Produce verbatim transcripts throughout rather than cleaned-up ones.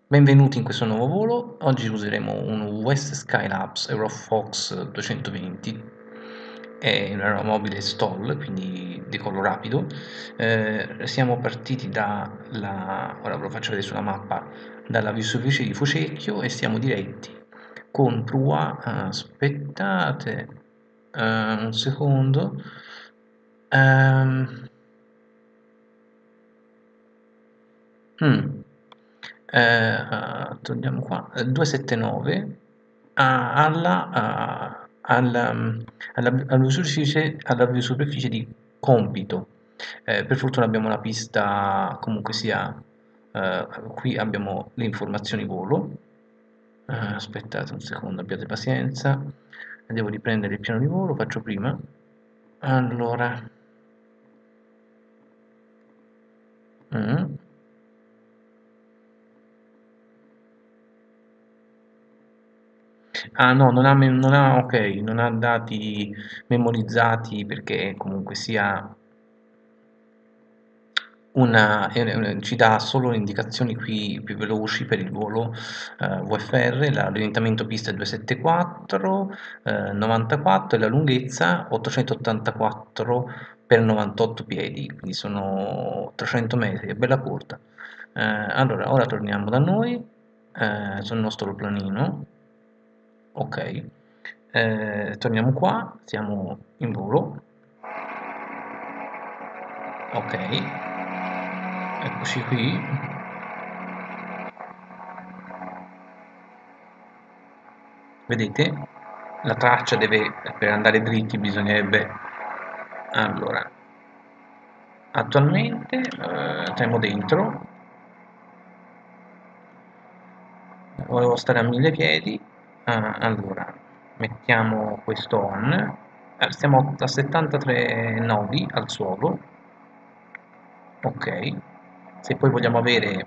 Benvenuti in questo nuovo volo. Oggi useremo un West Skylabs Aerofox duecentoventi, è un aeromobile stall, quindi decollo rapido. Eh, siamo partiti dalla, ora ve lo faccio vedere sulla mappa, dalla superficie di Fucecchio e siamo diretti con prua, aspettate eh, un secondo, ehm, mm. Eh, torniamo qua, eh, duecentosettantanove a- alla, a- alla, mm, alla, alla superficie, alla superficie di Compito. Eh, per fortuna abbiamo la pista, comunque sia, eh, qui abbiamo le informazioni volo. Eh, aspettate un secondo, abbiate pazienza, devo riprendere il piano di volo, faccio prima. Allora, mm. Ah no, non ha, me- non ha, ok, non ha dati memorizzati perché comunque sia una, è una- ci dà solo indicazioni qui più veloci per il volo eh, V F R, la- l'orientamento pista è duecentosettantaquattro, eh, novantaquattro e la lunghezza ottocentottantaquattro per novantotto piedi, quindi sono trecento metri, è bella corta. Eh, allora, ora torniamo da noi, eh, sul nostro planino. Ok, eh, torniamo qua, siamo in volo, ok, eccoci qui. Vedete? La traccia deve, per andare dritti bisognerebbe, allora, attualmente eh, siamo dentro, volevo stare a mille piedi, ah, allora, mettiamo questo on, eh, stiamo a settantatré nodi al suolo, ok, se poi vogliamo avere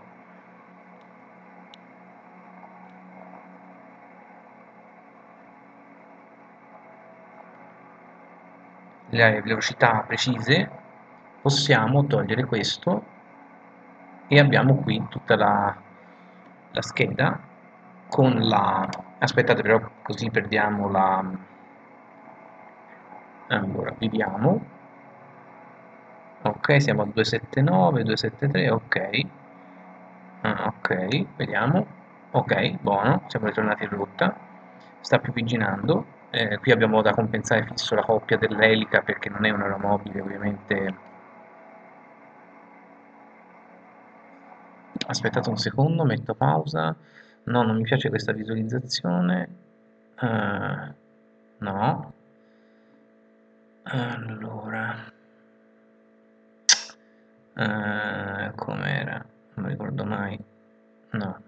le velocità precise, possiamo togliere questo e abbiamo qui tutta la, la scheda con la... aspettate però così perdiamo la... allora, vediamo, ok, siamo a duecentosettantanove, duecentosettantatré, ok, ah, ok, vediamo, ok, buono, siamo ritornati in rotta, sta piuviginando, eh, qui abbiamo da compensare fisso la coppia dell'elica perché non è un aeromobile ovviamente. Aspettate un secondo, metto pausa. No, non mi piace questa visualizzazione. Eh, no. Allora, eh, com'era? Non mi ricordo mai. No.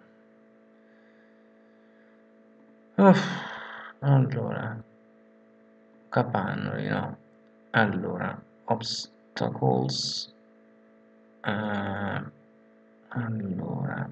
Uff, allora, capannoli, no. Allora, obstacles. eh, allora,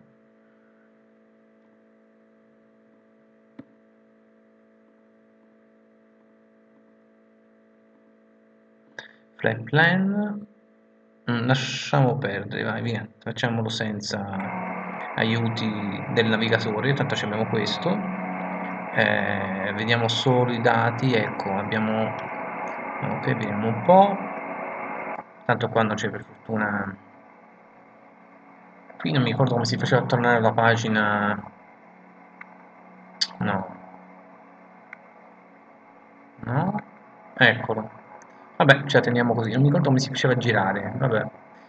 flight plan. Mm, lasciamo perdere, vai via, facciamolo senza aiuti del navigatore, tanto ci abbiamo questo. Eh, vediamo solo i dati, ecco, abbiamo... ok, vediamo un po', tanto qua non c'è per fortuna... Qui non mi ricordo come si faceva a tornare alla pagina... no, no, eccolo. Vabbè, ce la teniamo così, non mi ricordo come si faceva a girare, vabbè.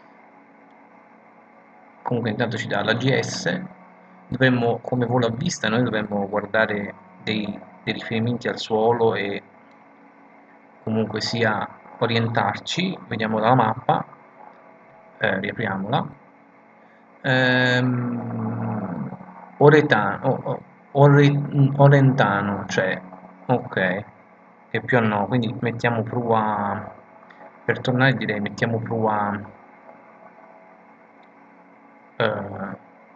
Comunque intanto ci dà la G S, dovremmo, come volo a vista, noi dovremmo guardare dei, dei riferimenti al suolo e comunque sia orientarci, vediamo dalla mappa, eh, riapriamola, ehm, Oretano, o- o- Ore- Orentano, cioè, ok, che più a no, quindi mettiamo prua, per tornare direi mettiamo prua, eh,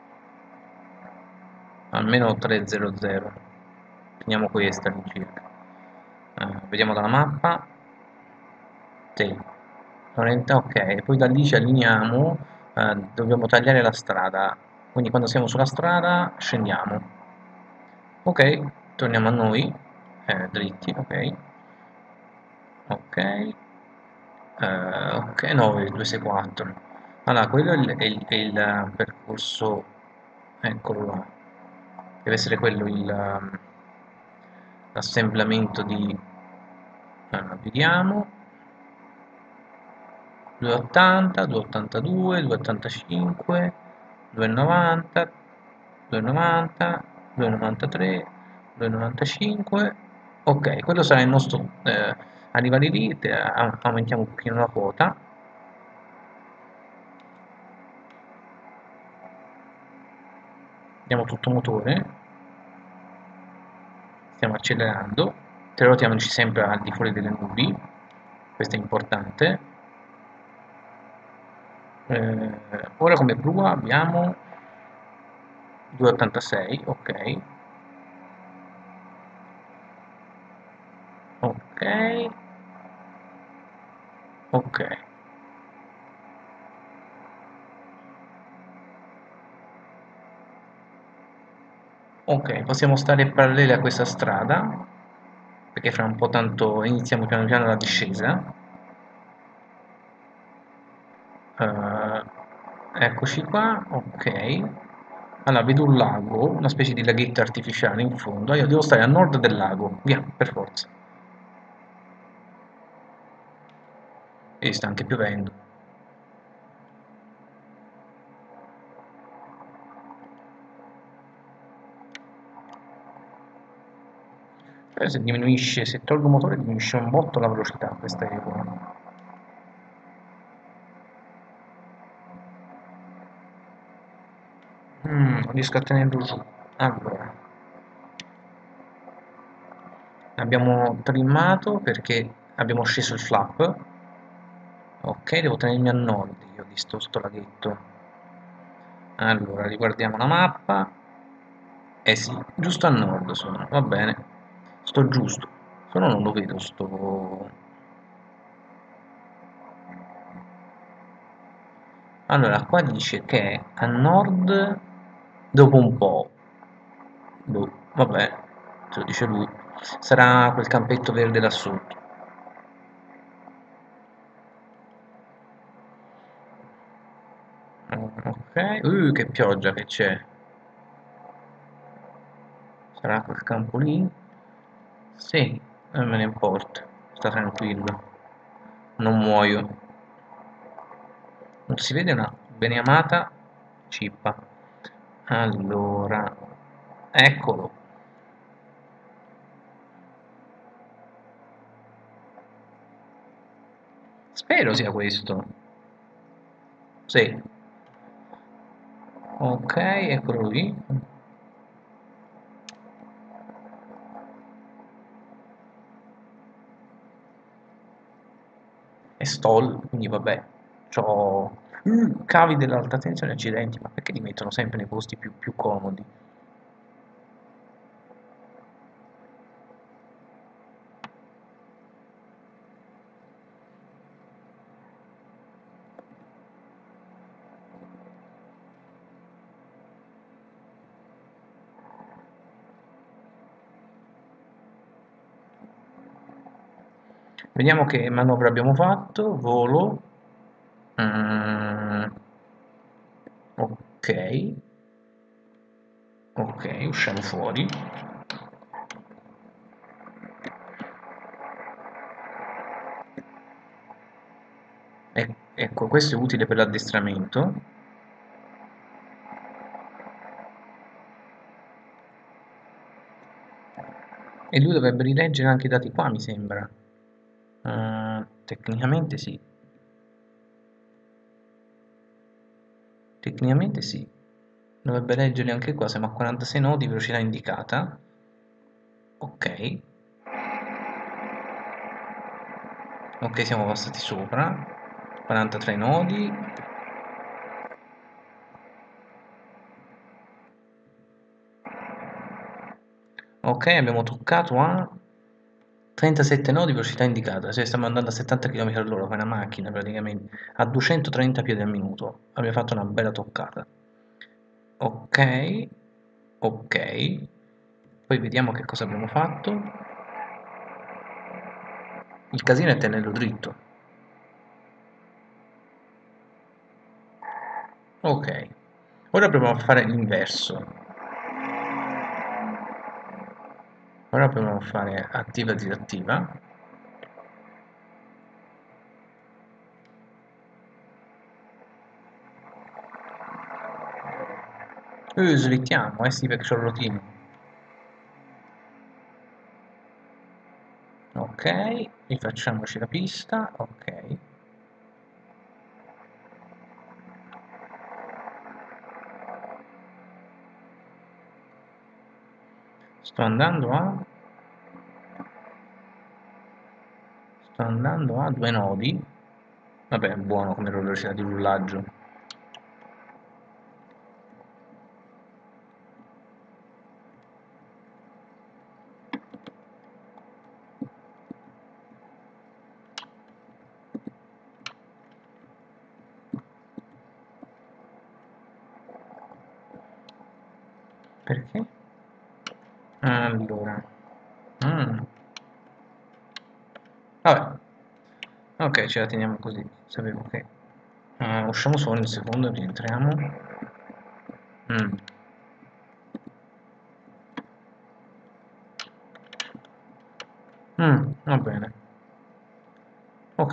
almeno trecento, teniamo questa all'incirca. Eh, vediamo dalla mappa, sì, Lorenta, ok, poi da lì ci allineiamo, eh, dobbiamo tagliare la strada, quindi quando siamo sulla strada scendiamo. Ok, torniamo a noi, eh, dritti, ok, ok, eh, ok, no, il due sei quattro. Allora, quello è il, è il- è il percorso, eccolo là, deve essere quello il, um, l'assemblamento di, eh, vediamo, duecentottanta, duecentottantadue, duecentottantacinque, duecentonovanta, duecentonovanta, duecentonovantatré, duecentonovantacinque. Ok, quello sarà il nostro. Eh, arrivati lì, te- a- aumentiamo un pochino la quota. Diamo tutto motore, stiamo accelerando, teleportiamoci sempre al di fuori delle nubi, questo è importante. Eh, ora come prua abbiamo duecentoottantasei, ok, ok, ok, ok, possiamo stare paralleli a questa strada, perché fra un po' tanto iniziamo piano piano la discesa. Eh, eccoci qua, ok. Allora, vedo un lago, una specie di laghetto artificiale in fondo. Io devo stare a nord del lago, via, per forza. E sta anche piovendo. Però se diminuisce, se tolgo il motore diminuisce un botto la velocità questa eco. Mm, non riesco a tenerlo giù. Allora, abbiamo trimmato perché abbiamo sceso il flap. Ok, devo tenermi a nord io di sto, sto laghetto. Allora, riguardiamo la mappa. Eh sì, giusto a nord sono, va bene. Sto giusto. Solo non lo vedo sto. Allora, qua dice che è a nord dopo un po'. Boh, vabbè, ce lo dice lui. Sarà quel campetto verde là sotto. Ok, uh, che pioggia che c'è. Sarà quel campo lì? Sì, non me ne importa. Sta tranquillo. Non muoio. Non si vede una beneamata cippa. Allora, eccolo. Spero sia questo. Sì. Ok, eccolo lì. E stall, quindi vabbè. C'ho uh, cavi dell'alta tensione accidenti, ma perché li mettono sempre nei posti più, più comodi? Vediamo che manovra abbiamo fatto. Volo. Mm, ok. Ok, usciamo fuori. E- ecco, questo è utile per l'addestramento. E lui dovrebbe rileggere anche i dati qua, mi sembra. Uh, tecnicamente sì. Tecnicamente sì. Dovrebbe leggerli anche qua, siamo a quarantasei nodi, velocità indicata. Ok. Ok, siamo passati sopra. quarantatré nodi. Ok, abbiamo toccato a trentasette nodi, velocità indicata. Cioè stiamo andando a settanta chilometri all'ora, con una macchina praticamente. A duecentotrenta piedi al minuto. Abbiamo fatto una bella toccata. ok, ok, poi vediamo che cosa abbiamo fatto. Il casino è tenerlo dritto. Ok, ora proviamo a fare l'inverso. Ora proviamo a fare attiva e disattiva. Uh, slittiamo, eh sì, perché c'ho il rotino. Ok, rifacciamoci la pista, ok. Sto andando a... Sto andando a due nodi. Vabbè, è buono come velocità di rullaggio. Perché? Allora. Mm. Vabbè. Ok, ce la teniamo così. Sapevo che... Uh, usciamo solo un secondo, rientriamo. Mm. Mm, va bene. Ok.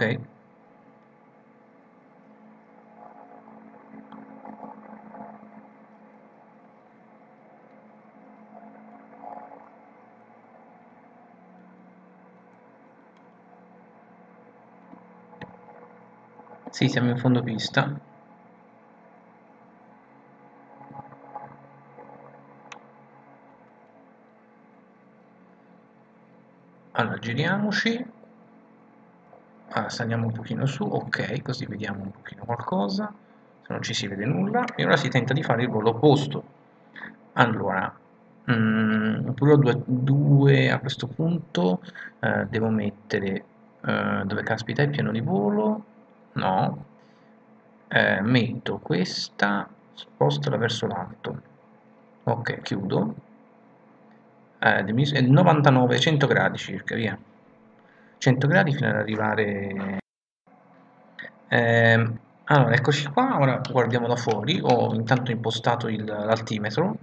Sì, siamo in fondo pista. Allora, giriamoci. Ah, saliamo un pochino su, ok, così vediamo un pochino qualcosa, se non ci si vede nulla, e ora si tenta di fare il volo opposto. Allora, mm, pure due, due a questo punto, eh, devo mettere, eh, dove caspita è piano di volo? No, eh, metto questa, spostala verso l'alto, ok, chiudo, eh, novantanove, cento gradi circa, via, cento gradi fino ad arrivare. Ehm, allora, eccoci qua, ora guardiamo da fuori, ho intanto impostato il- l'altimetro.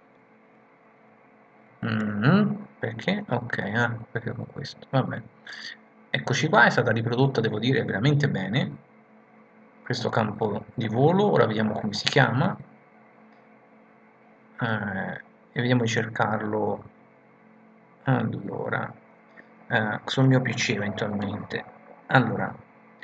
Mm, perché? Ok, ah, perché con questo, vabbè. Eccoci qua, è stata riprodotta, devo dire, veramente bene, questo campo di volo, ora vediamo come si chiama, eh, e vediamo di cercarlo, allora, eh, sul mio P C eventualmente. Allora,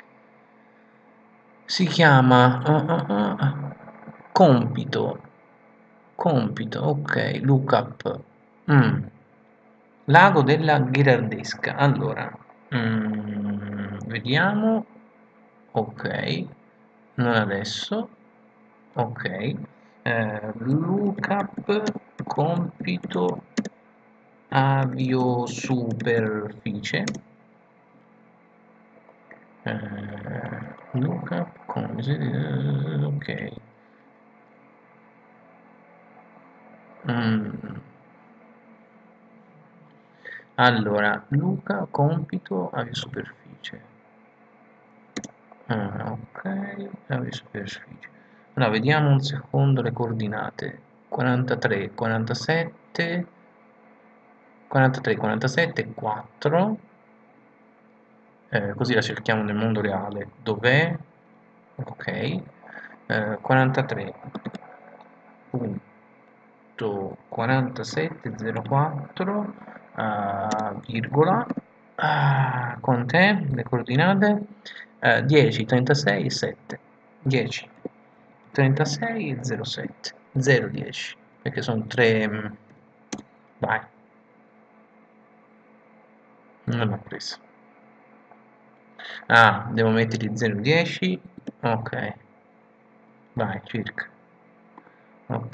si chiama ah, ah, ah, compito. Compito, ok, lookup. Mm. Lago della Gherardesca. Allora, mm, vediamo. Ok, non adesso. Ok. Eh, lookup, compito, aviosuperficie. Eh, lookup, compito, ok. Mm. Allora, Luca, compito, aviosuperficie. Ah, ok, aviosuperficie. Allora, vediamo un secondo le coordinate. quarantatré, quarantasette, quarantatré, quarantasette, quattro. Eh, così la cerchiamo nel mondo reale. Dov'è? Ok. Eh, quarantatré punto quarantasette zero quattro uh, virgola ah, quant'è? Le coordinate? Eh, dieci, trentasei e sette. dieci, trentasei e zero sette. zero dieci, perché sono tre. mm, Vai, non l'ho preso. Ah, devo mettergli zero dieci. Ok, vai, circa. Ok.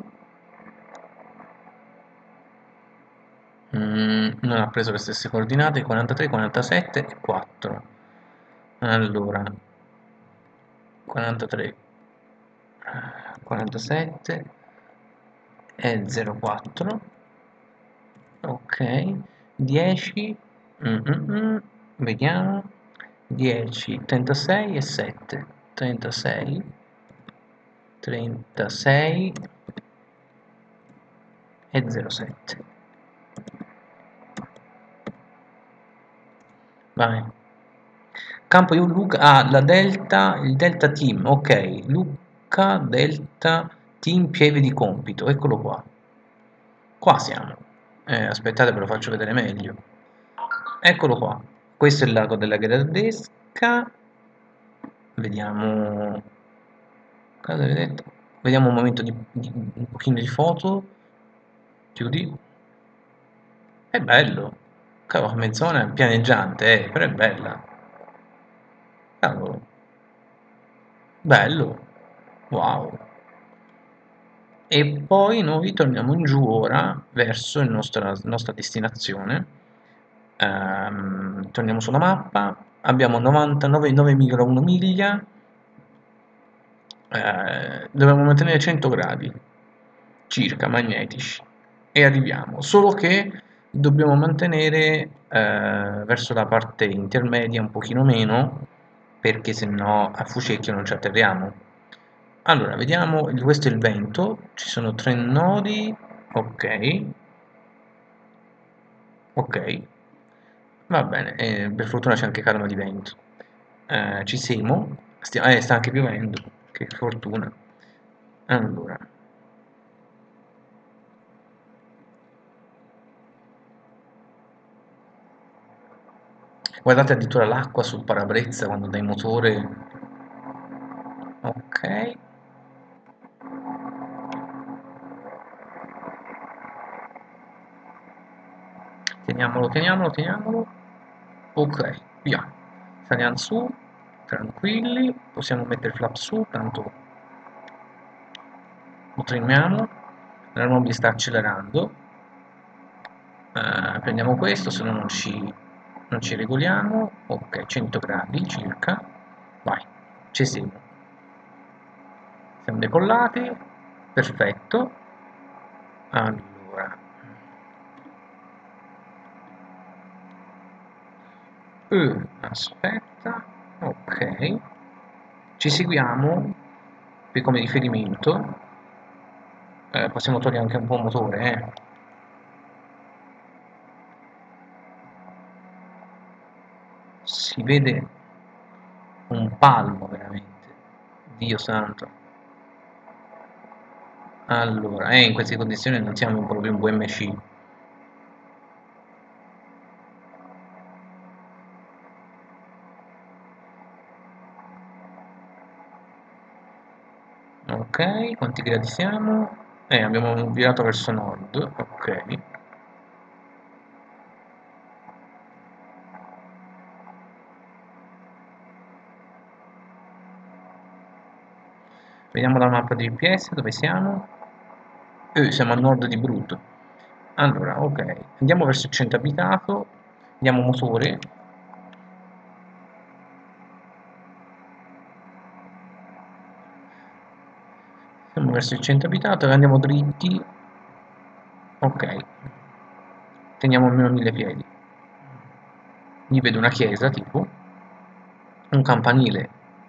Mm, non ha preso le stesse coordinate, quarantatré, quarantasette e quattro. Allora, quarantatré, quarantasette, è zero quattro, ok, dieci, mm, mm, mm, vediamo, dieci, trentasei e sette, trentasei, trentasei e zero sette. Vai. Campo io Luca, ah, la delta, il delta team, ok, Luca delta team pieve di compito, eccolo qua. Qua siamo. Eh, aspettate, ve lo faccio vedere meglio. Eccolo qua. Questo è il lago della Gradesca. Vediamo. Cosa vedete? Vediamo un momento di, di- un pochino di foto. Chiudi. È bello. Cavolo, mezz'ora è pianeggiante, eh, però è bella. Cavolo, bello. Wow. E poi noi torniamo in giù ora verso il nostra, la nostra destinazione. Ehm, torniamo sulla mappa, abbiamo novantanove virgola uno miglia, eh, dobbiamo mantenere cento gradi circa magnetici e arriviamo, solo che dobbiamo mantenere eh, verso la parte intermedia un pochino meno perché se no a fucecchio non ci atterriamo. Allora, vediamo, questo è il vento, ci sono tre nodi, ok, ok, va bene, e per fortuna c'è anche calma di vento. Eh, ci siamo, Stia- eh, sta anche piovendo, che fortuna. Allora, guardate addirittura l'acqua sul parabrezza quando dai motore. Ok, teniamolo, teniamolo, teniamolo. Ok, via. Saliamo su, tranquilli, possiamo mettere il flap su, tanto lo trimiamo. La Rombi sta accelerando. Eh, prendiamo questo, se no non ci, non ci regoliamo. Ok, cento gradi circa. Vai, ci siamo. Siamo decollati. Perfetto. Allora, eh, aspetta. Ok. Ci seguiamo qui come riferimento. Eh, possiamo togliere anche un po' il motore, eh. Si vede un palmo veramente. Dio santo. Allora, eh, in queste condizioni non siamo proprio un V M C. Ok, quanti gradi siamo? Eh, abbiamo virato verso nord. Ok. Vediamo la mappa di G P S dove siamo. Eh, siamo a nord di brutto. Allora, ok. Andiamo verso il centro abitato. Andiamo motore. Andiamo verso il centro abitato e andiamo dritti. Ok. Teniamo almeno mille piedi. Lì vedo una chiesa, tipo. Un campanile.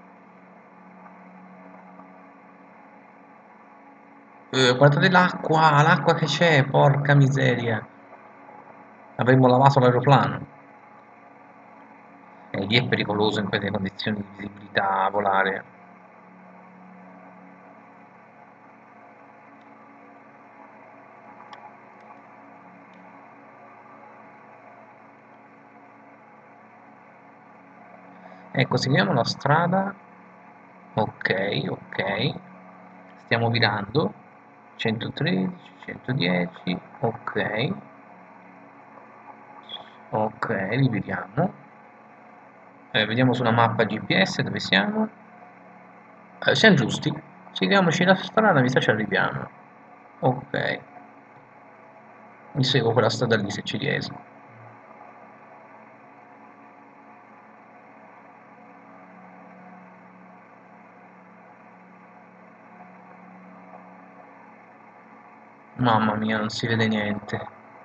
Eh, guardate l'acqua, l'acqua che c'è, porca miseria. Avremmo lavato l'aeroplano. E lì è pericoloso in quelle condizioni di visibilità volare. Ecco, seguiamo la strada. Ok, ok. Stiamo virando. centotredici, centodieci. Ok, ok, rivediamo. Eh, vediamo sulla mappa G P S dove siamo. Eh, siamo giusti. Seguiamoci la strada, mi sa ci arriviamo. Ok, mi seguo quella strada lì se ci riesco. Mamma mia, non si vede niente.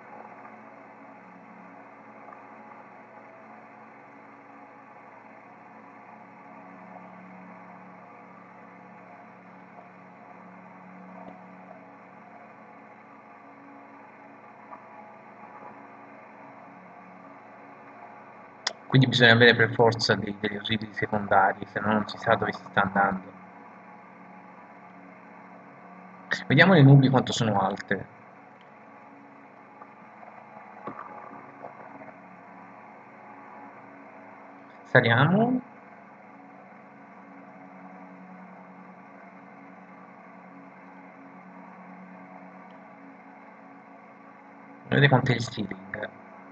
Quindi bisogna avere per forza dei, degli ausili secondari, se no non si sa dove si sta andando. Vediamo le nubi quanto sono alte. Saliamo. Vedete quanto è il ceiling.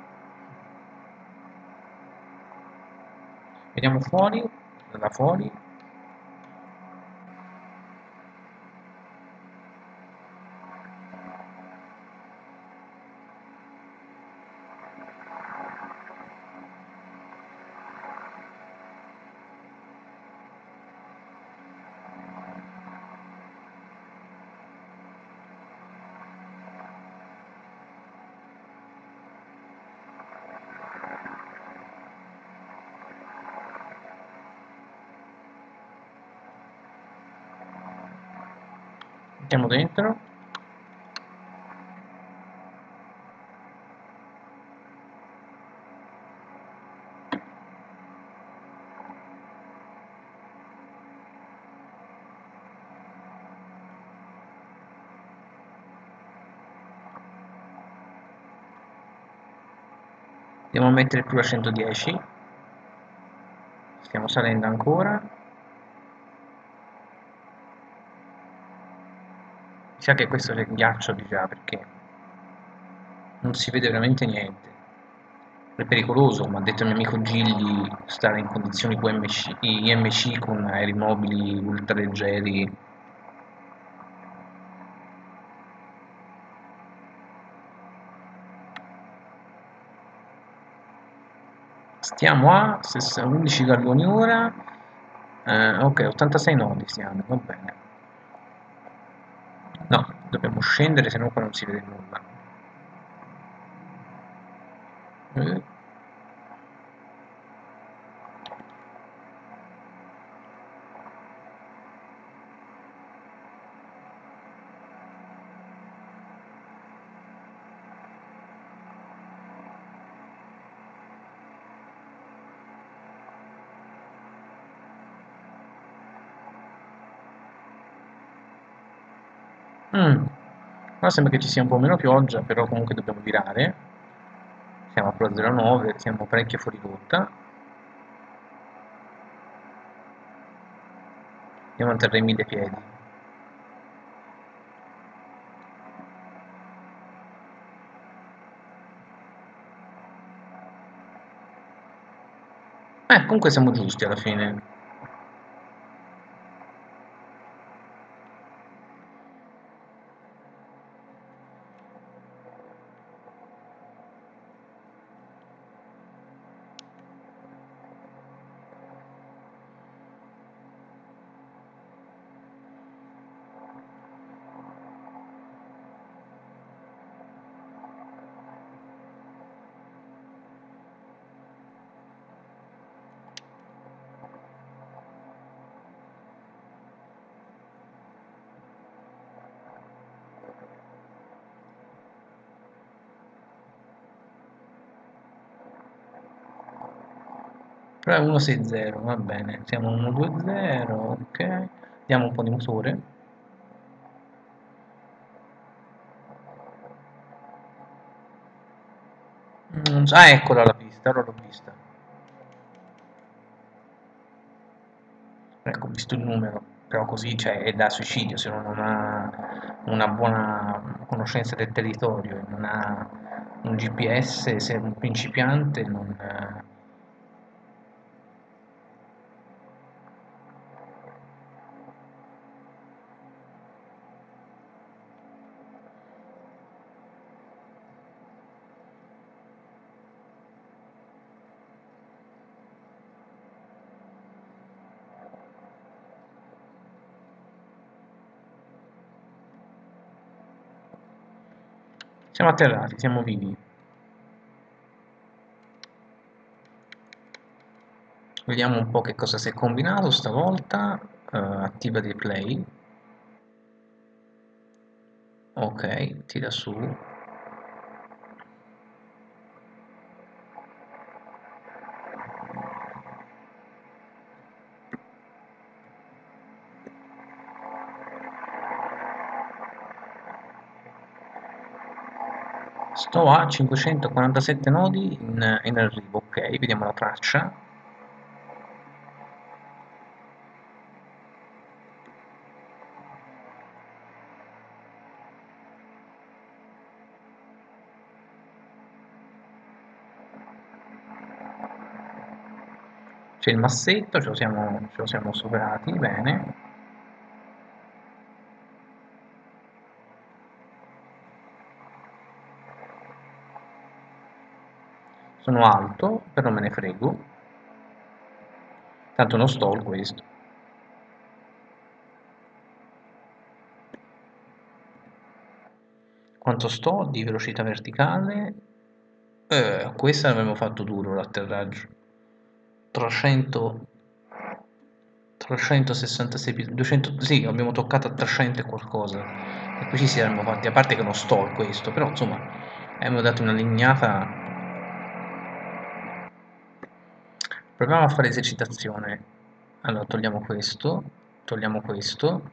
Vediamo fuori, da fuori. Mettiamo dentro. Andiamo a mettere più a centodieci. Stiamo salendo ancora. Mi sa che questo è il ghiaccio di già perché non si vede veramente niente. È pericoloso, come ha detto il mio amico Gilli, stare in condizioni Q M C, I M C con aeromobili ultraleggeri. Stiamo a undici galloni ora. Eh, ok, ottantasei nodi siamo, va bene. No, dobbiamo scendere, se no qua non si vede nulla. Eh. Mm. Ora sembra che ci sia un po' meno pioggia, però comunque dobbiamo virare. Siamo a Pro zero nove, siamo parecchio fuori rotta. Andiamo a mantenere i mille piedi. Eh, comunque siamo giusti alla fine. Però è uno sei zero, va bene. Siamo uno due zero, ok. Diamo un po' di motore. Non so- Ah, eccola la pista, ora l'ho vista. Ecco, ho visto il numero, però così cioè, è da suicidio se uno non ha una buona conoscenza del territorio, non ha un G P S, se è un principiante non... Siamo atterrati, siamo vivi. Vediamo un po' che cosa si è combinato stavolta. Uh, attiva di play. Ok, tira su. Sto a cinquecentoquarantasette nodi in, in arrivo. Ok, vediamo la traccia. C'è il massetto, ce lo siamo, ce lo siamo superati, bene. Sono alto, però me ne frego. Tanto non sto questo. Quanto sto di velocità verticale? Eh, questa l'avremmo fatto duro l'atterraggio. trecento, trecentosessantasei, duecento, sì, abbiamo toccato a trecento e qualcosa. E qui ci siamo fatti, a parte che non sto questo, però insomma, abbiamo dato una lignata. Proviamo a fare esercitazione. Allora, togliamo questo, togliamo questo.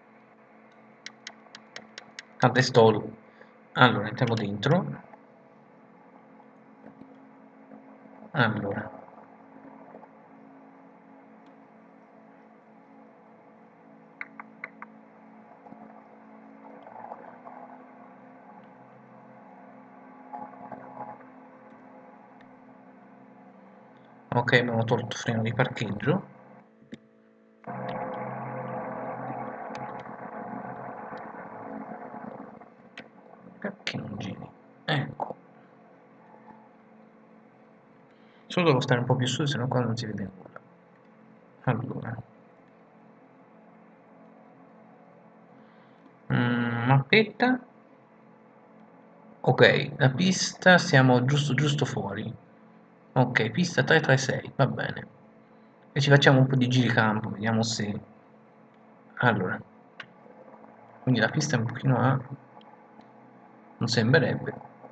Tanto è stolo. Allora, entriamo dentro. Allora. Ok, abbiamo tolto il freno di parcheggio. Perché non giri? Ecco. Solo devo stare un po' più su, sennò qua non si vede nulla. Allora. Mm, mappetta. Ok, la pista siamo giusto giusto fuori. Ok, pista tre tre sei, va bene. E ci facciamo un po' di giricampo, vediamo se... Allora. Quindi la pista è un pochino a... non sembrerebbe.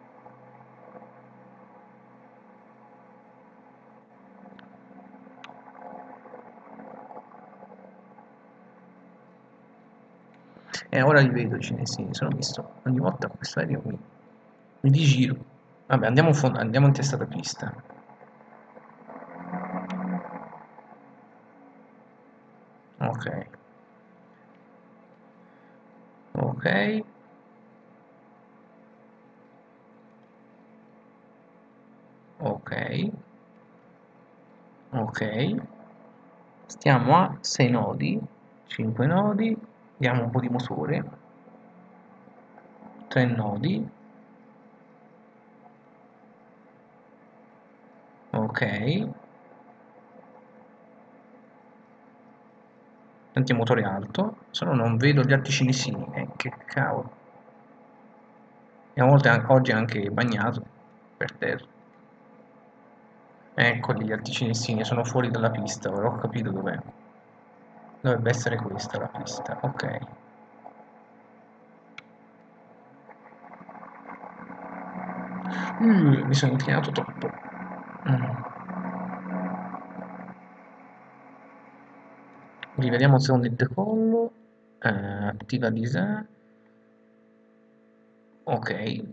E ora li vedo i cinesi, sono visto ogni volta con questo aereo mi, mi digiro. Vabbè, andiamo, andiamo in testata pista. Ok. Ok. Ok. Ok. Stiamo a sei nodi, cinque nodi, diamo un po' di motore, tre nodi. Ok. Antimotore alto, solo non vedo gli altri cinesini, eh, che cavolo. E a volte an- oggi è anche bagnato per terra. Eccoli gli altri cinesini, sono fuori dalla pista, ora ho capito dov'è. Dovrebbe essere questa la pista, ok. Mm, mi sono inclinato troppo. Mm. Rivediamo un secondo il decollo. Eh, attiva design. Ok.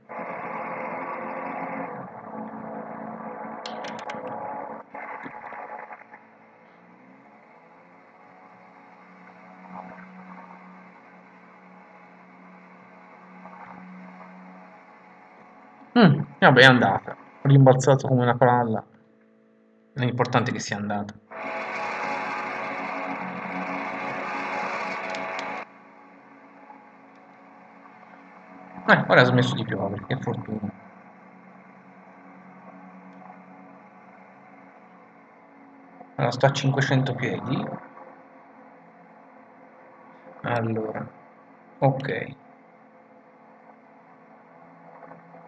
Mm, vabbè, è andata. Ho rimbalzato come una palla. L'importante è che sia andata. Eh, ora ha smesso di piovere, che fortuna. Allora, sto a cinquecento piedi. Allora, ok.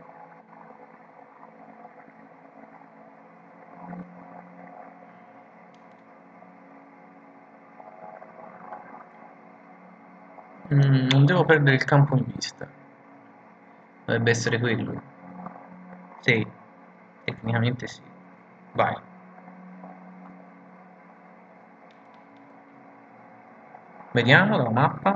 Mm, non devo perdere il campo in vista. Dovrebbe essere quello. Sì, tecnicamente sì. Vai. Vediamo dalla mappa.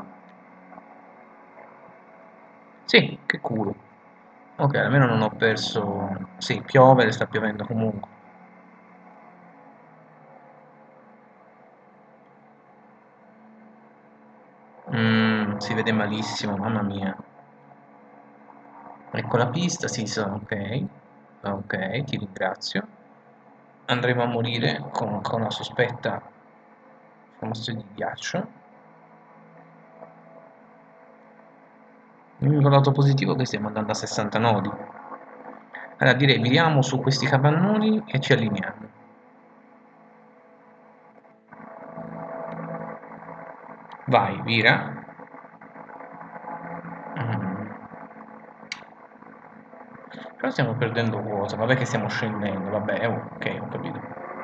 Sì, che culo. Ok, almeno non ho perso... Sì, piove, sta piovendo comunque. Mm, si vede malissimo, mamma mia. Ecco la pista, sì, sono ok. Ok, ti ringrazio. Andremo a morire con, con una sospetta formazione di ghiaccio. L'unico lato positivo è che stiamo andando a sessanta nodi. Allora direi viriamo su questi capannoni e ci allineiamo. Vai, vira. Mm. Però stiamo perdendo quota, vabbè che stiamo scendendo, vabbè, oh, ok, ho capito.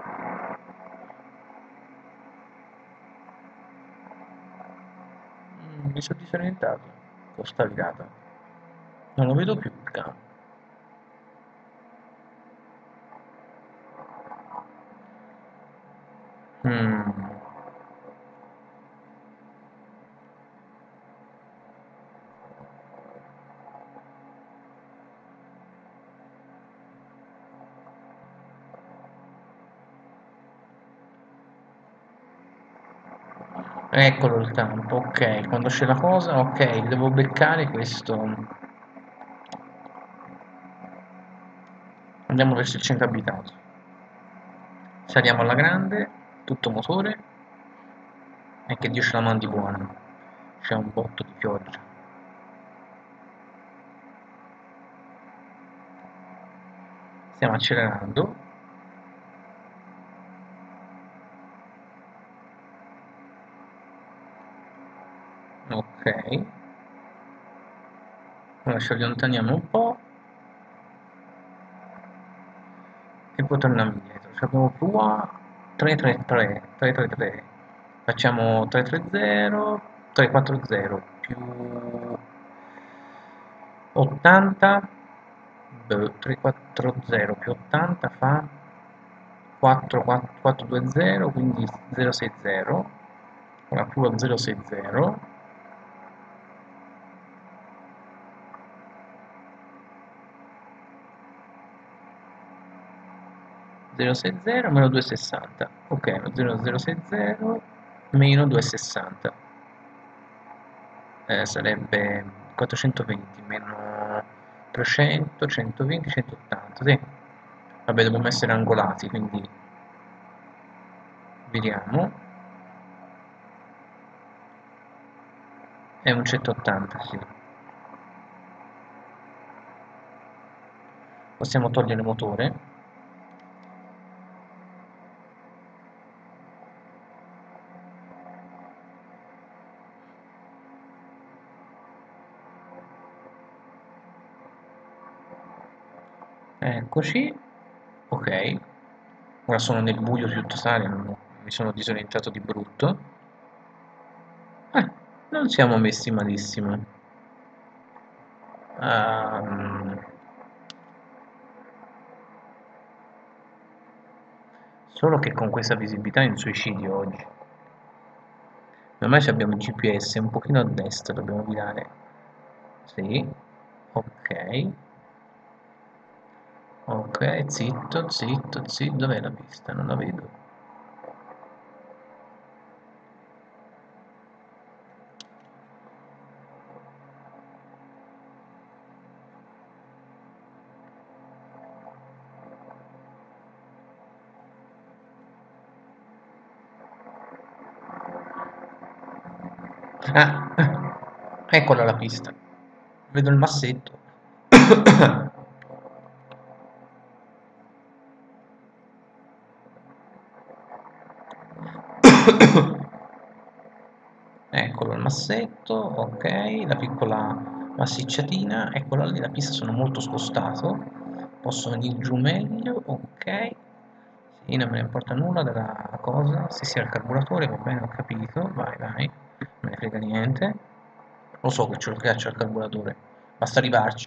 Mm, mi sono disorientato con sta virata. Non lo vedo più il campo. Mm. Eccolo il campo, ok, quando c'è la cosa, ok, devo beccare questo. Andiamo verso il centro abitato. Saliamo alla grande, tutto motore, e che Dio ce la mandi buona. C'è un botto di pioggia. Stiamo accelerando. Ok. Ora ci allontaniamo un po' e poi torniamo indietro. Ci abbiamo qua tre tre tre, tre tre tre. Facciamo tre tre zero, tre quattro zero più ottanta, beh, tre quattro zero più ottanta fa quattro quattro due zero, quindi zero sei zero, ora più lo zero sei zero, zero sei zero meno duecentosessanta, ok, lo zero zero sei zero meno duecentosessanta, eh, sarebbe quattrocentoventi meno trecento, centoventi, centottanta, sì. Vabbè, dobbiamo essere angolati, quindi vediamo. È un centottanta, sì. Possiamo togliere il motore. Eccoci. Ok. Ora sono nel buio più totale, non- mi sono disorientato di brutto. Eh, non siamo messi malissimo. Ehm, Solo che con questa visibilità è in suicidio oggi. Ormai ci abbiamo il G P S, un pochino a destra dobbiamo virare. Sì. Ok. Ok, zitto, zitto, zitto. Dov'è la pista? Non la vedo. Ah, eccola la pista. Vedo il massetto. Eccolo il massetto, ok, la piccola massicciatina, eccola lì, la pista sono molto spostato, posso venire giù meglio, ok, sì, non me ne importa nulla della cosa, si sia il carburatore, va bene, ho capito, vai, vai, non me ne frega niente, Lo so che c'ho il ghiaccio al carburatore, basta arrivarci.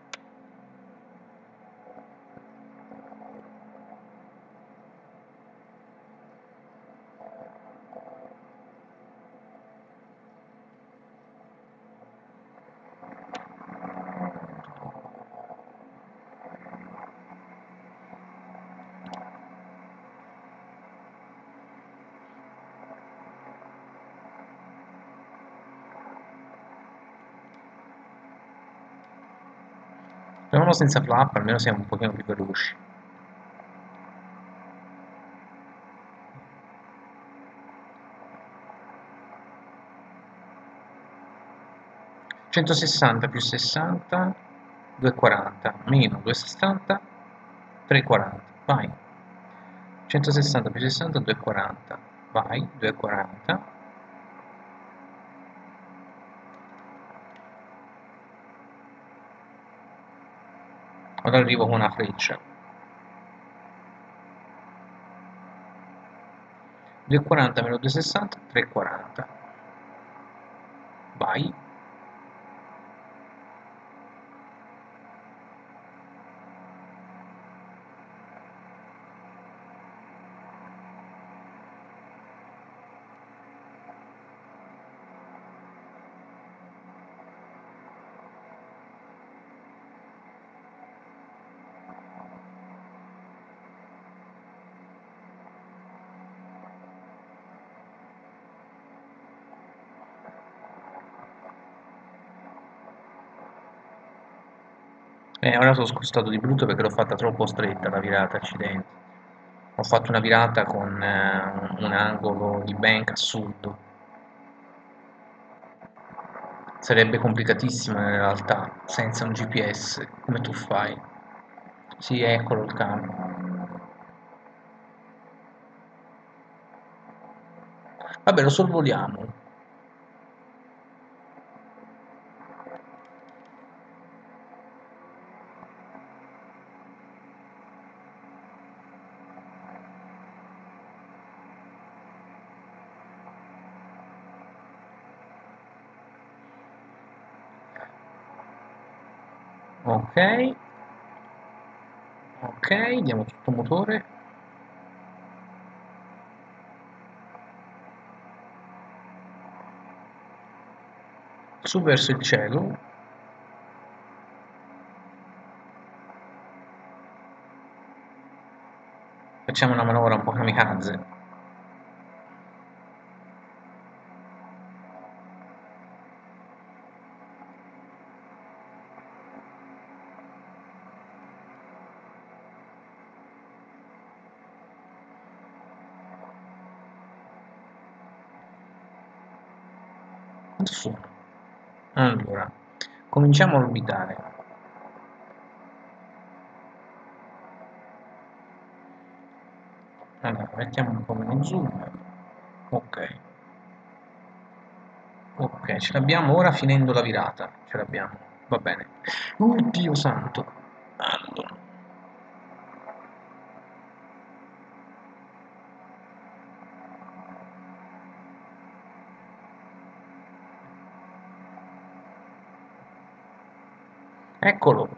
Proviamo senza flap, almeno siamo un pochino più veloci. centosessanta più sessanta, duecentoquaranta, meno duecentosessanta, trecentoquaranta, vai. centosessanta più sessanta, duecentoquaranta, vai, duecentoquaranta. Ora arrivo con una freccia. duecentoquaranta meno duecentosessanta, trecentoquaranta. Vai. Eh, ora sono scostato di brutto perché l'ho fatta troppo stretta la virata, accidenti. Ho fatto una virata con eh, un angolo di bank assurdo. Sarebbe complicatissima in realtà, senza un G P S, come tu fai. Sì, eccolo il campo. Vabbè, lo sorvoliamo. Ok. Ok, diamo tutto motore. Su verso il cielo. Facciamo una manovra un po' kamikaze. Quanto sono? Allora, cominciamo a orbitare. Allora, mettiamo un po' meno zoom. Ok. Ok, ce l'abbiamo ora finendo la virata. Ce l'abbiamo. Va bene. Oddio santo. Allora. Eccolo.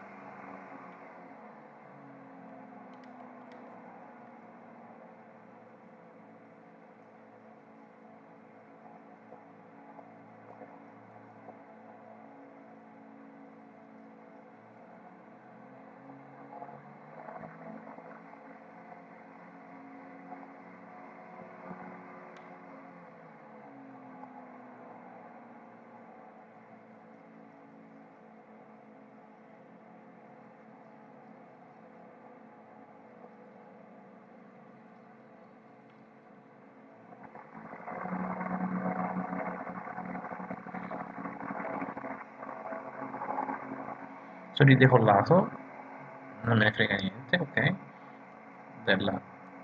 Sono ridecollato, non me ne frega niente, ok. Della...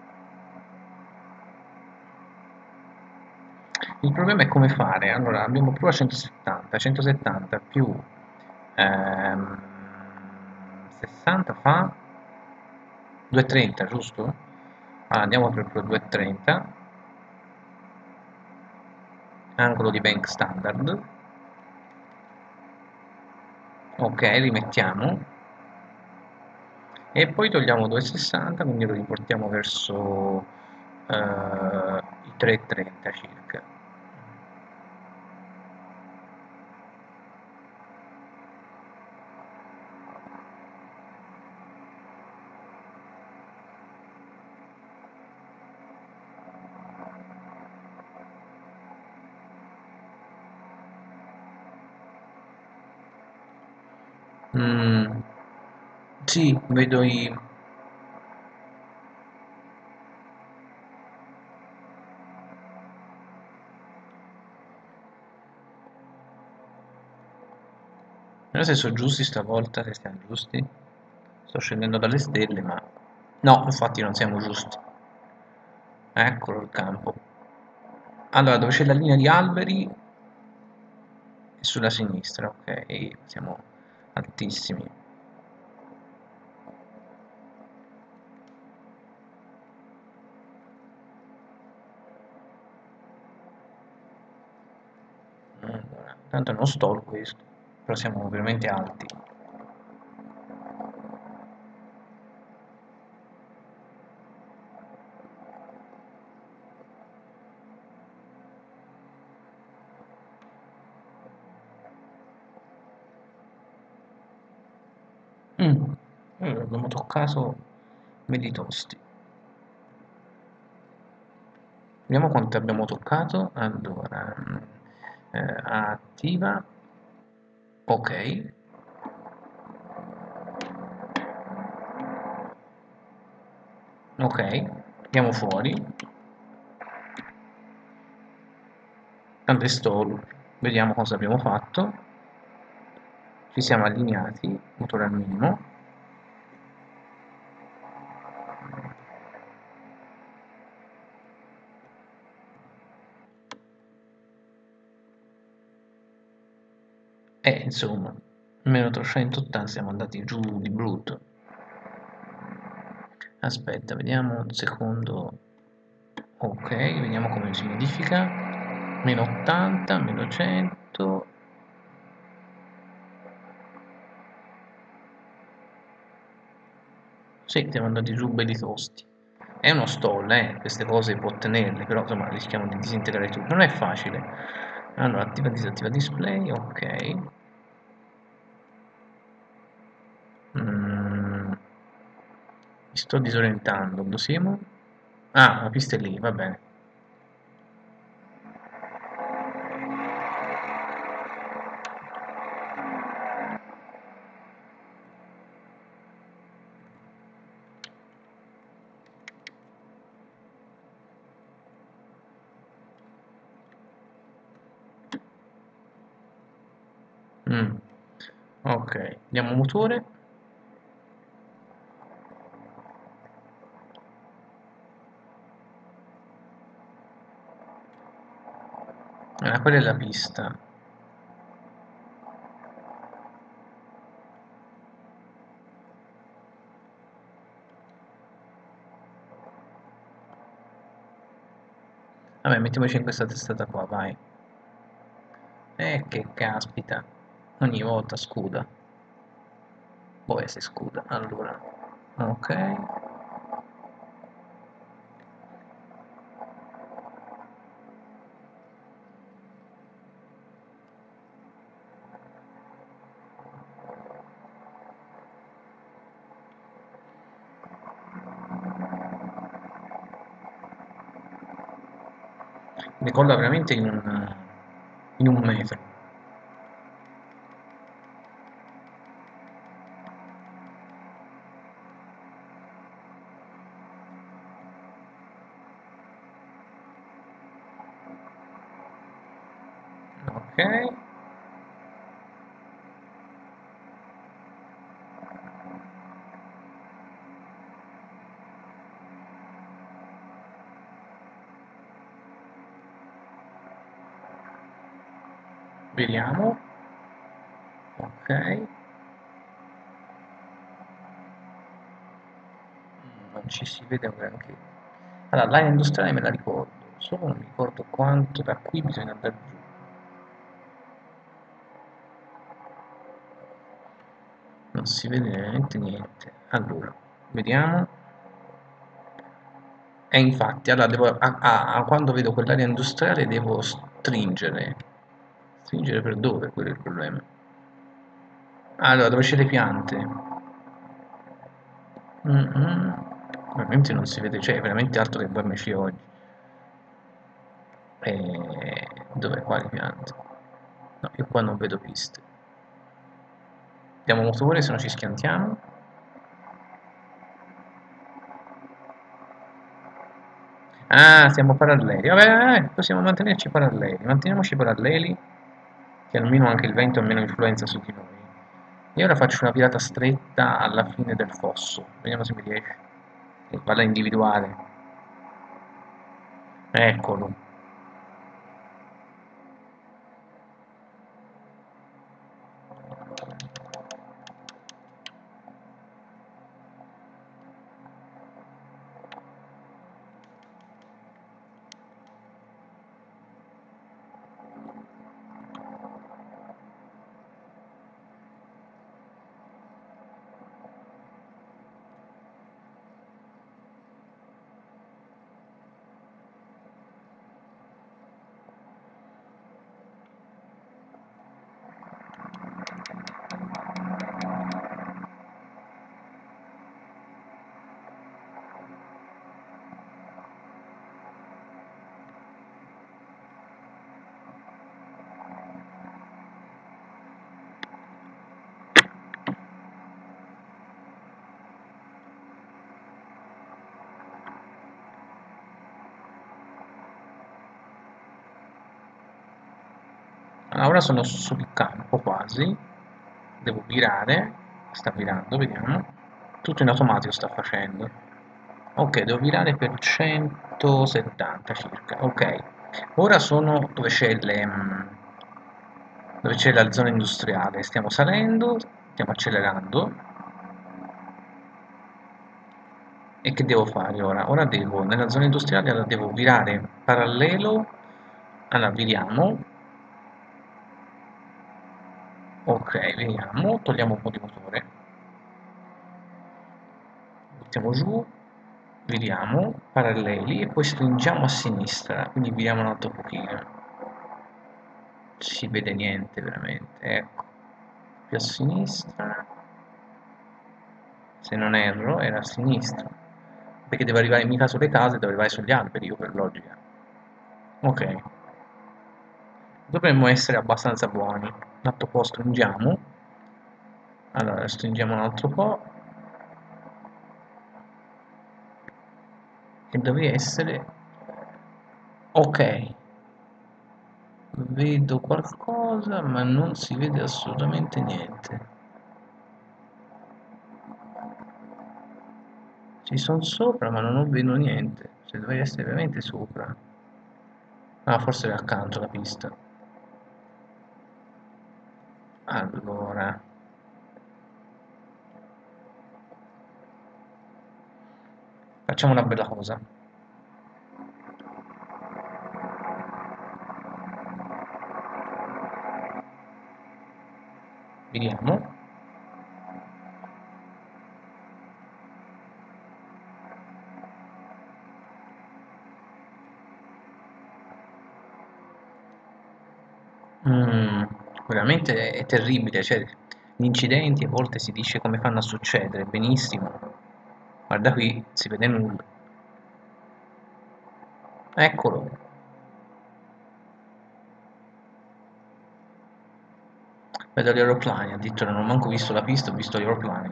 Il problema è come fare. Allora, abbiamo prova centosettanta, centosettanta più ehm, sessanta fa duecentotrenta, giusto? Allora, andiamo per duecentotrenta, angolo di bank standard. Ok, rimettiamo. E poi togliamo due virgola sessanta, quindi lo riportiamo verso eh, i tre virgola trenta circa. Mm, sì, vedo i... Non so se sono giusti stavolta, se siamo giusti. Sto scendendo dalle stelle, ma... No, infatti non siamo giusti. Eccolo il campo. Allora, dove c'è la linea di alberi è sulla sinistra, ok, siamo altissimi. Allora, tanto è uno stall questo, però siamo veramente alti. Mm. Allora, abbiamo toccato belli tosti. Vediamo quanto abbiamo toccato. Allora, mm, eh, attiva. Ok, ok, andiamo fuori. Tanto è stall. Vediamo cosa abbiamo fatto. Ci siamo allineati, motore al minimo. E insomma, meno trecentottanta siamo andati giù di brutto. Aspetta, vediamo un secondo. Ok, vediamo come si modifica. Meno ottanta, meno cento. Sì, siamo andati giù belli tosti. È uno stall, eh, queste cose può ottenerle, però insomma rischiamo di disintegrare tutto. Non è facile. Allora, attiva e disattiva display, ok. Mm, mi sto disorientando, dove siamo? Ah, la pista è lì, va bene. Mm, ok, diamo motore. Ah, quella è la pista. Vabbè, mettiamoci in questa testata qua, vai. Eh, che caspita. Ogni volta scuda. Poi si scuda. Allora, ok. Decolla veramente in un, in un metro. Ok. Vediamo. Ok. Non ci si vede un granché. Allora, l'area industriale me la ricordo, solo non mi ricordo quanto da qui bisogna andare giù. non si vede veramente niente. Allora, vediamo. E infatti, allora devo, a, a- a- quando vedo quell'area industriale devo stringere. Stringere per dove? Quello è il problema. Allora, dove c'è le piante? Mm-mm. Ovviamente non si vede, cioè è veramente alto che poi c'è oggi. E... Dove? Quali piante? No, io qua non vedo piste. Diamo motore se no ci schiantiamo. Ah, siamo paralleli. Vabbè, eh, possiamo mantenerci paralleli. Manteniamoci paralleli, che almeno anche il vento ha meno influenza su di noi. Io ora faccio una virata stretta alla fine del fosso. Vediamo se mi riesce. E vado a individuare. Eccolo. Allora, ora sono sul campo quasi. Devo virare. Sta virando, vediamo. Tutto in automatico sta facendo. Ok, devo virare per centosettanta circa. Ok. Ora sono dove c'è le, mm, dove c'è la zona industriale. Stiamo salendo, stiamo accelerando. E che devo fare ora? Ora devo, nella zona industriale, allora devo virare parallelo. Allora, viriamo. Ok, vediamo. Togliamo un po' di motore. Mettiamo giù. Viriamo, paralleli, e poi stringiamo a sinistra. Quindi viriamo un altro pochino. Si vede niente veramente. Ecco. Più a sinistra. Se non erro, era a sinistra. Perché deve arrivare mica sulle case, deve arrivare sugli alberi, io per logica. Ok. Dovremmo essere abbastanza buoni. Un altro po' stringiamo. Allora, stringiamo un altro po'. E deve essere... Ok. Vedo qualcosa, ma non si vede assolutamente niente. Ci sono sopra, ma non vedo niente. Cioè, dovrei essere veramente sopra. Ah, forse è accanto la pista. Allora, facciamo una bella cosa. Vediamo. Mm, veramente è terribile, cioè, gli incidenti a volte si dice come fanno a succedere, benissimo. Guarda qui, si vede nulla. Eccolo. Vedo gli aeroplani, addirittura non ho manco visto la pista, ho visto gli aeroplani.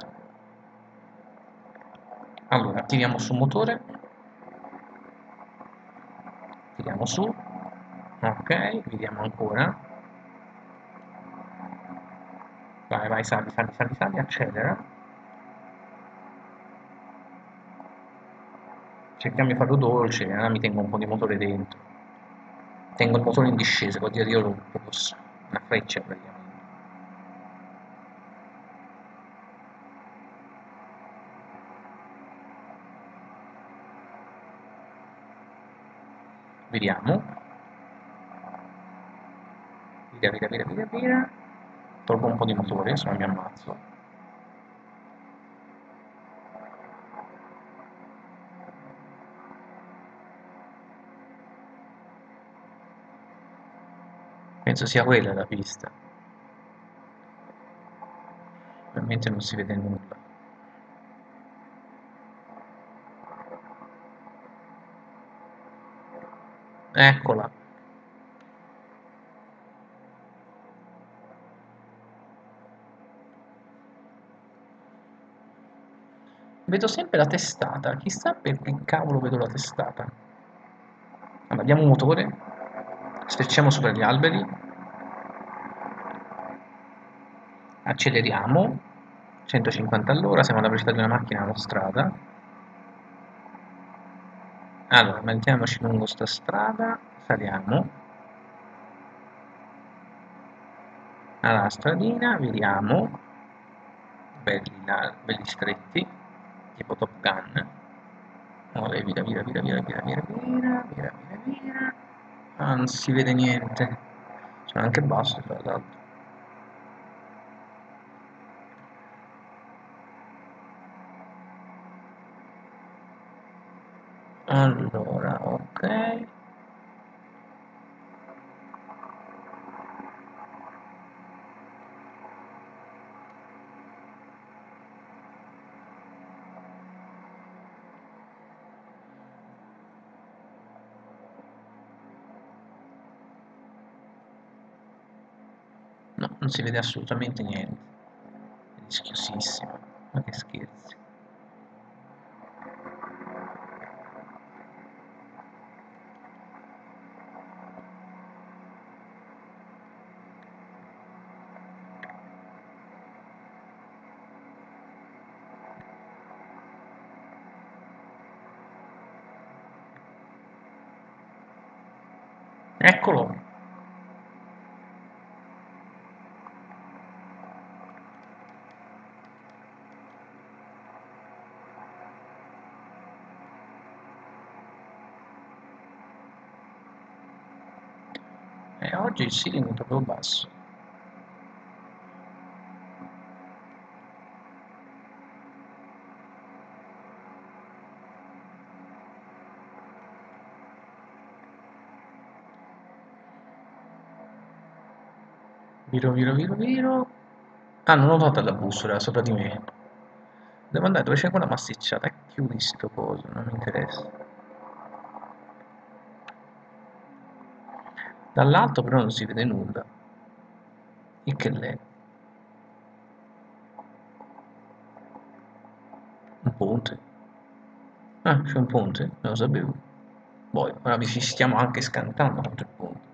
Allora, tiriamo su motore, tiriamo su, ok, vediamo ancora. Vai, vai, sali, sali, sali, sali, accelera. Cerchiamo di farlo dolce, allora mi tengo un po' di motore dentro. Tengo il motore in discesa, vuol dire io lo posso. Una freccia praticamente. Vediamo. Vira, vira, vira, vira, vira. Tolgo un po' di motore, se no mi ammazzo. Penso sia quella la pista. Ovviamente non si vede nulla. Eccola. Vedo sempre la testata, chissà perché cavolo vedo la testata. Allora, diamo un motore, sfrecciamo sopra gli alberi, acceleriamo, centocinquanta all'ora, siamo alla velocità di una macchina autostrada. Allora, mettiamoci lungo sta strada, saliamo. Alla stradina, vediamo, belli, belli stretti, tipo Top Gun. Via, via, via, via, via, via, via, via, via, via. Ah, non si vede niente. Sono anche basso, tra l'altro. Allora, ok. No, non si vede assolutamente niente. È rischiosissimo. Ma che scherzi. Eccolo! E oggi il ceiling è proprio basso. Viro, viro, viro, viro. Ah, non ho notato la bussola, era sopra di me. Devo andare dove c'è quella massicciata. Chiudi sto coso, non mi interessa. Dall'alto però non si vede nulla. Il che l'è? Un ponte. Ah, c'è un ponte, non lo sapevo. Poi, ora vi ci stiamo anche scantando contro il ponte.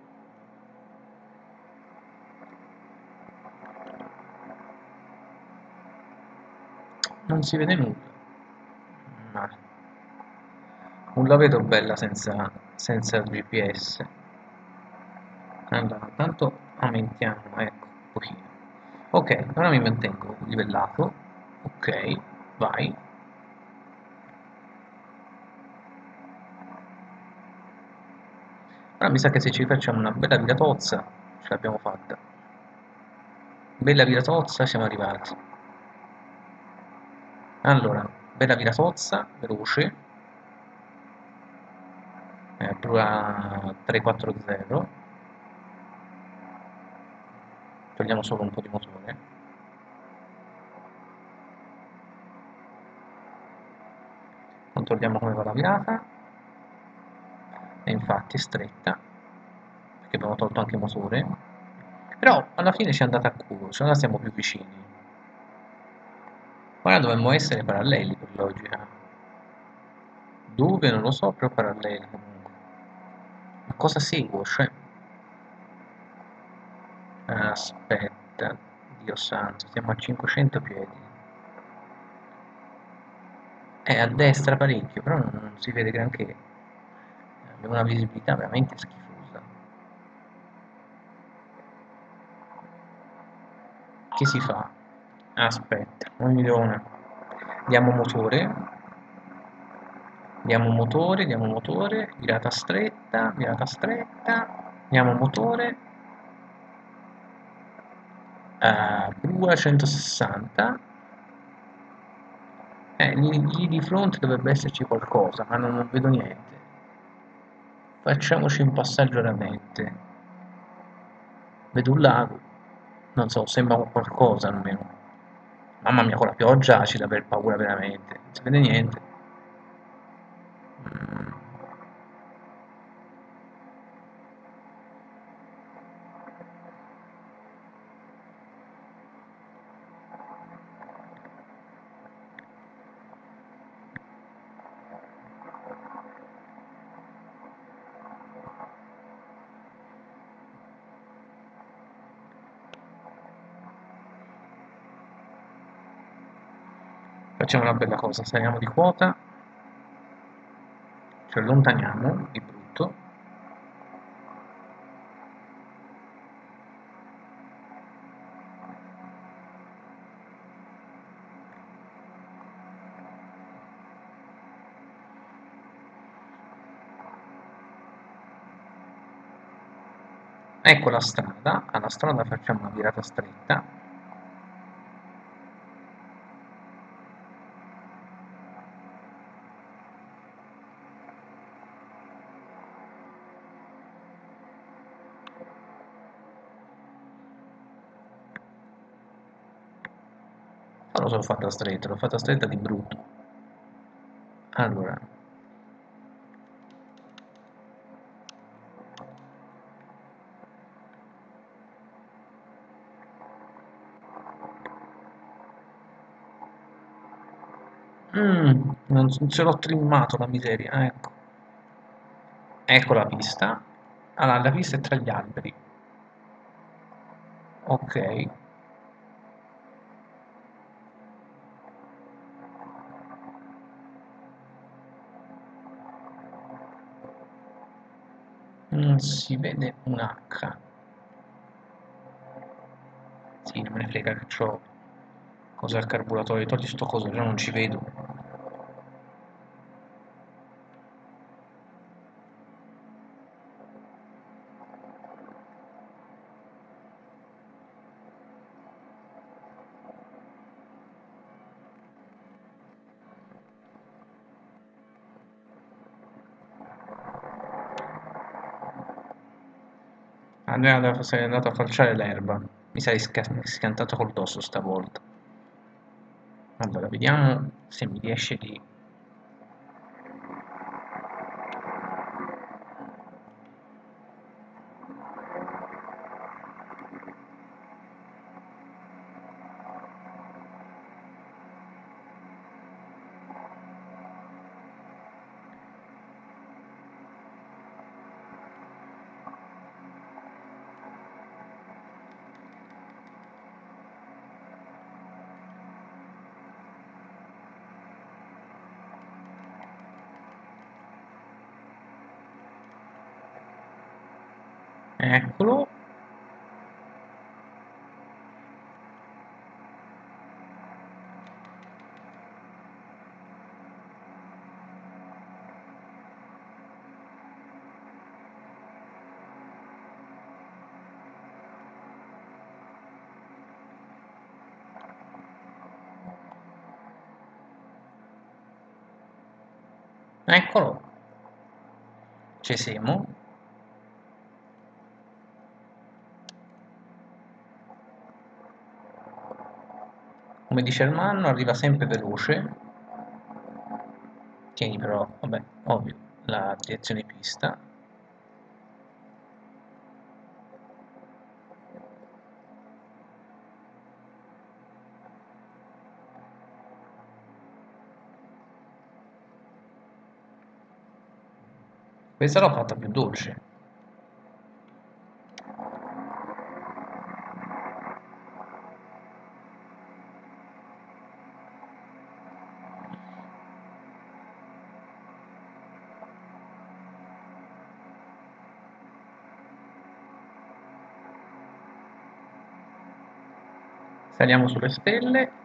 Non si vede nulla. Ma non la vedo bella senza, senza il G P S. Allora, tanto aumentiamo, ecco, un pochino. Ok, ora mi mantengo livellato. Ok, vai. Ora mi sa che se ci facciamo una bella viratozza, ce l'abbiamo fatta. Bella viratozza, siamo arrivati. Allora, bella viratozza, veloce. Eh, pure tre quattro zero. Togliamo solo un po' di motore. Controlliamo come va la virata. E infatti è stretta, perché abbiamo tolto anche il motore. Però alla fine ci è andata a culo, cioè ora siamo più vicini. Ora dovremmo essere paralleli per logica. Dove non lo so, però paralleli comunque. Ma cosa seguo? Cioè. Aspetta, Dio santo, siamo a cinquecento piedi. È a destra parecchio, però non, non si vede granché. Abbiamo una visibilità veramente schifosa. Che si fa? Aspetta, un milione. Diamo motore. Diamo motore, diamo motore, virata stretta, virata stretta, diamo motore, uh, prua centosessanta, eh, lì, lì di fronte dovrebbe esserci qualcosa, ma non, non vedo niente. Facciamoci un passaggio alla mente. Vedo un lago, non so, sembra un qualcosa almeno. Mamma mia, con la pioggia ci da aver paura veramente, non si vede niente. Mm. Facciamo una bella cosa, saliamo di quota, ci allontaniamo di brutto. Ecco la strada, alla strada facciamo una virata stretta. Non lo so fatta stretta, l'ho fatta stretta di brutto. Allora, mm, non s- ce l'ho trimmato la miseria, ecco. Ecco la pista. Allora, la pista è tra gli alberi. Ok. Non si vede un H. Sì, non me ne frega che c'ho. Cos'è il carburatore? Togli sto coso, già non ci vedo. Andrea sei andato a falciare l'erba. Mi sei sca- schiantato col dosso stavolta. Allora, vediamo se mi riesce di... Eccolo. Eccolo. Ci siamo. Come dice il manno, arriva sempre veloce. Tieni però, vabbè, ovvio, la direzione pista. Questa l'ho fatta più dolce. Saliamo sulle stelle.